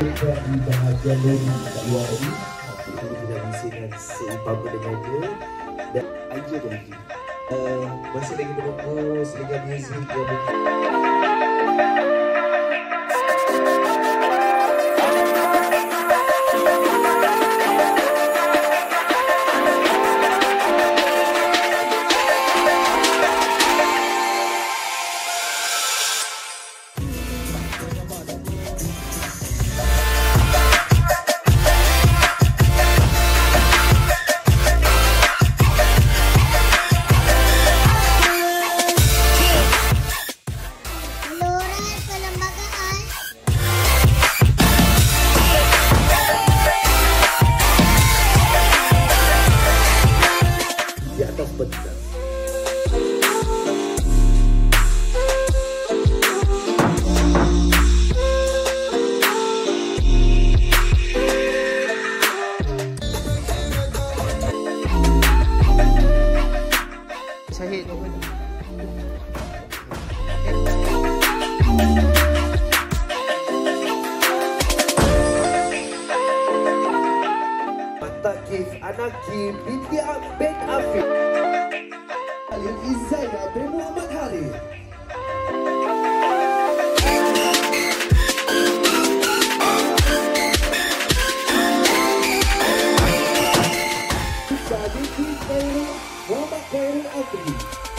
mereka di bahagian dari luar ini. Kita tidak bisa dengan seimbang dengan dia dan aja lagi. Masih lagi menunggu selingan muzik yang Syahid. Takif Anaki binti Ben Afif Halil Izzaya bin Muhammad Halil. Sadiki Khairul Muhammad Khairul Afri.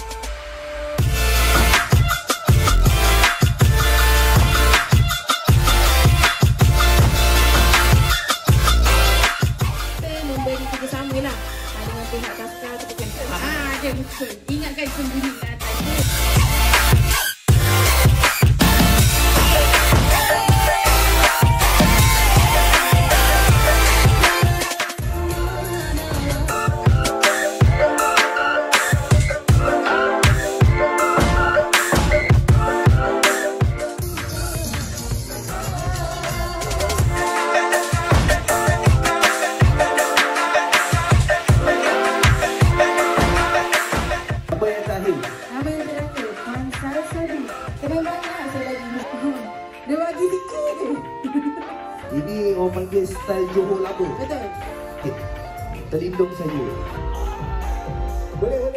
Memberi kerjasama lah dengan pihak Taska ataupun ada betul. Ingatkan sendiri lah tadi. Dia bagi sikit je. Ini orang panggil style Johor lama. Betul. Okay. Terlindung saja. Boleh